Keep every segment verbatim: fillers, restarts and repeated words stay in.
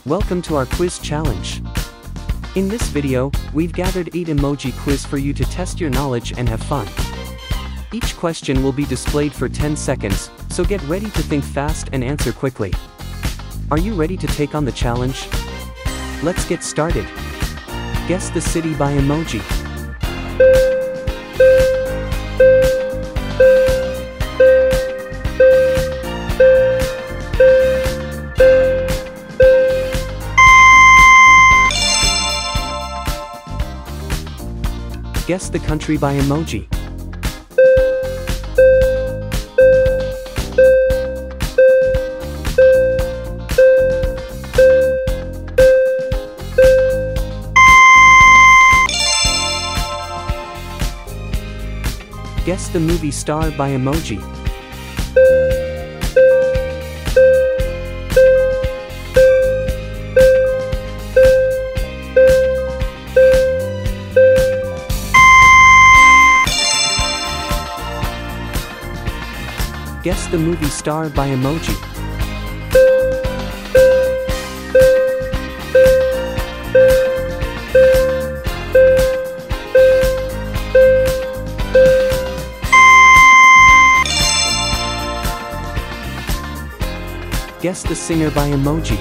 Welcome to our quiz challenge. In this video, we've gathered eight emoji quiz for you to test your knowledge and have fun. Each question will be displayed for ten seconds, so get ready to think fast and answer quickly. Are you ready to take on the challenge? Let's get started. Guess the city by emoji. Guess the country by emoji. Guess the movie star by emoji. Guess the movie star by emoji. Guess the singer by emoji.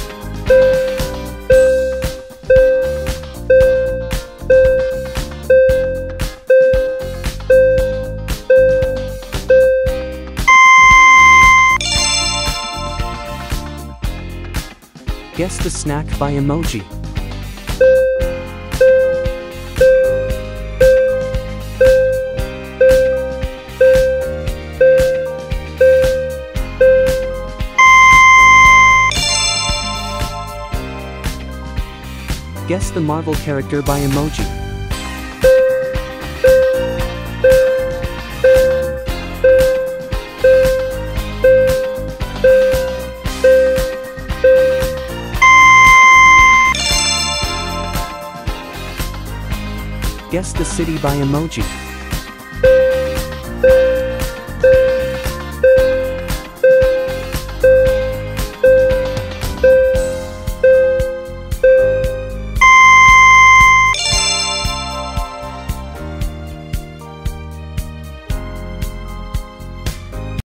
Guess the snack by emoji. Guess the Marvel character by emoji. Guess the city by emoji.